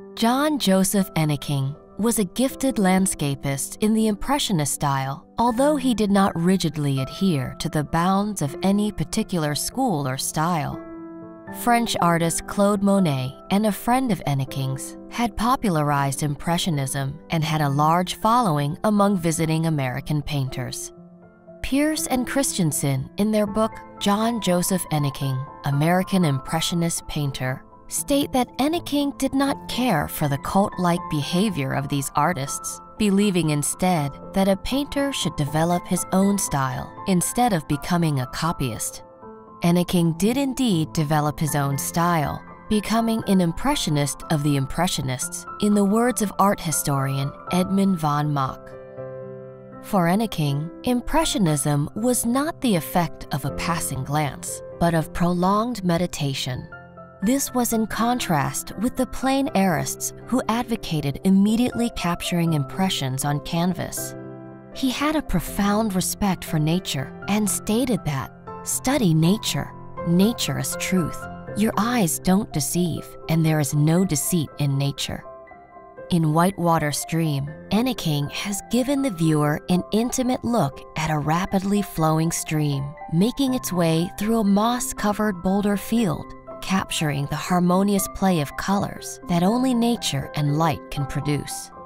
John Joseph Enneking was a gifted landscapist in the Impressionist style, although he did not rigidly adhere to the bounds of any particular school or style. French artist Claude Monet and a friend of Enneking's had popularized Impressionism and had a large following among visiting American painters. Pierce and Christensen, in their book John Joseph Enneking, American Impressionist Painter, state that Enneking did not care for the cult-like behavior of these artists, believing instead that a painter should develop his own style instead of becoming a copyist. Enneking did indeed develop his own style, becoming an impressionist of the Impressionists, in the words of art historian Edmund von Mach. For Enneking, Impressionism was not the effect of a passing glance, but of prolonged meditation. This was in contrast with the plein airists who advocated immediately capturing impressions on canvas. He had a profound respect for nature and stated that, "Study nature. Nature is truth. Your eyes don't deceive, and there is no deceit in nature." In Whitewater Stream, Enneking has given the viewer an intimate look at a rapidly flowing stream, making its way through a moss-covered boulder field, capturing the harmonious play of colors that only nature and light can produce.